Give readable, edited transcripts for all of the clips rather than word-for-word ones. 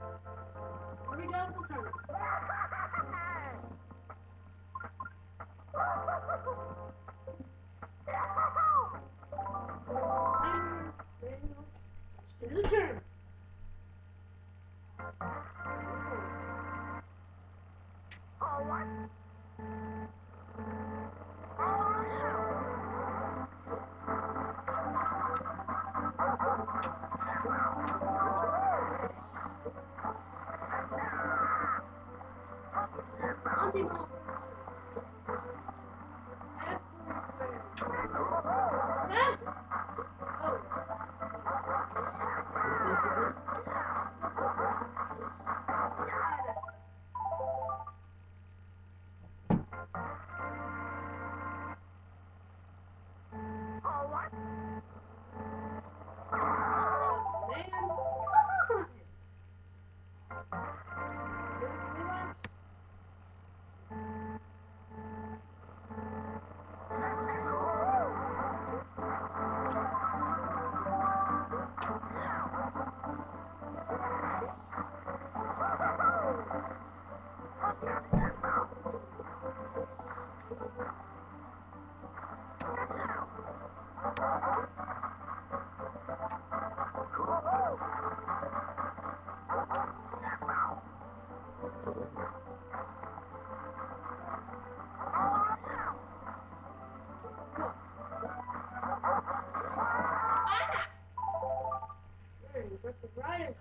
Here we go, full turn. Still the turn. Auntie Mom. Yes. Oh. Man. Right.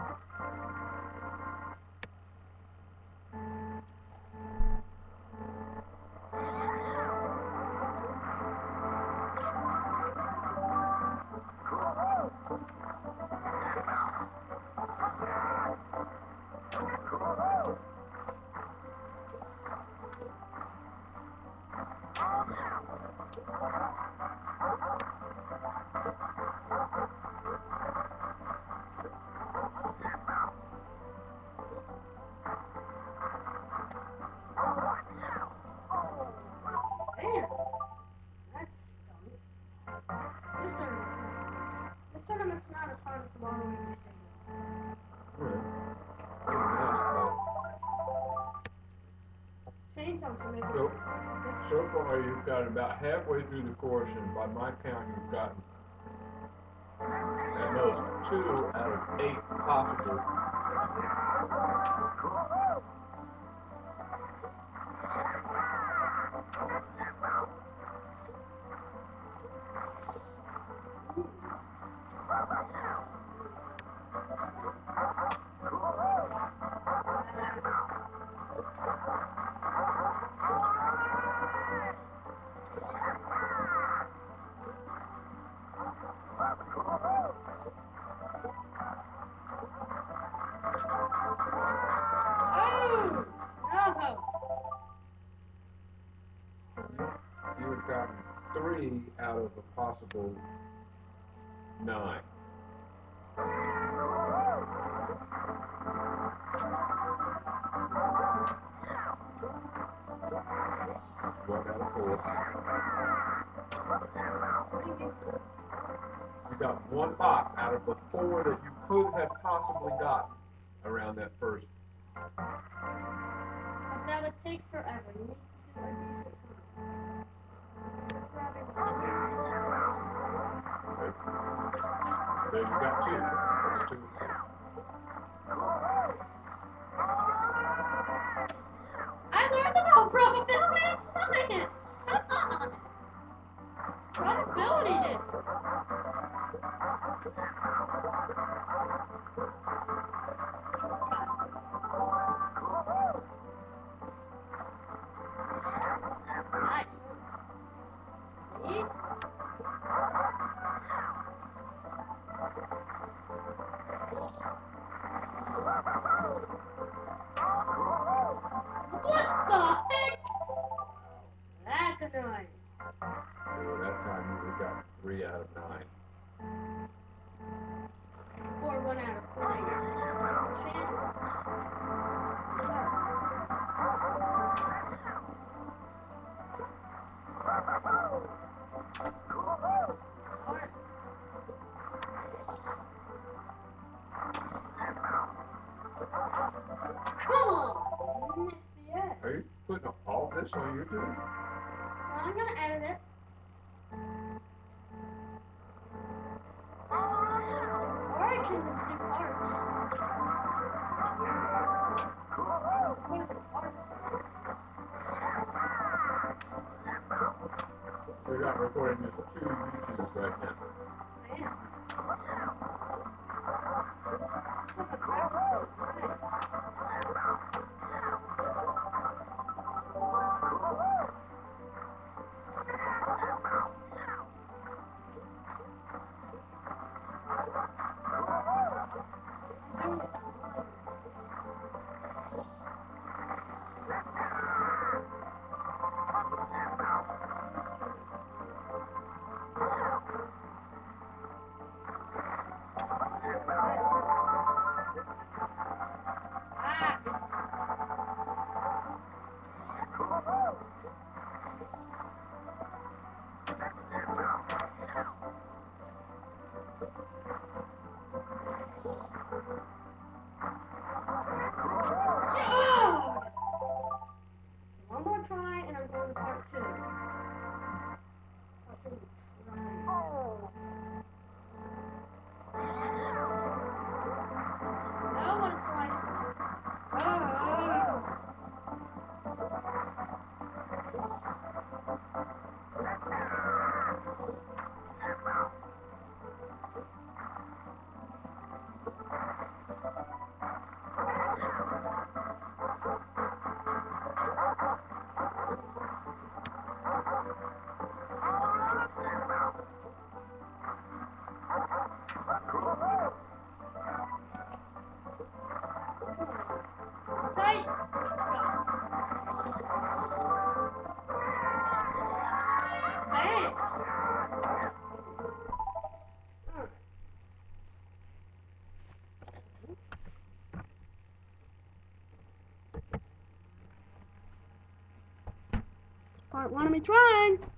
Damn. That's dumb. This tournament's not as hard as the one we just change them to make it. So far, you've got about halfway through the course, and by my count, you've gotten at most 2 out of 8 possible. Oh! No! You've gotten 3 out of a possible 9. One out of 4. You got 1 box out of the 4 that you could have possibly gotten around that first. But that would take forever. You need to do a decent There you got 2. That's 2. I learned about probability science! Come on! Probability it! Nice. See? 1, on YouTube? Well, I'm gonna edit it. Or I can just do parts. What are the parts? We're not recording this to YouTube right now. I am. What the crap is going on? One more try and I'm going to part 2. Now what it's like. Right. Hey. Part 1 of me trying.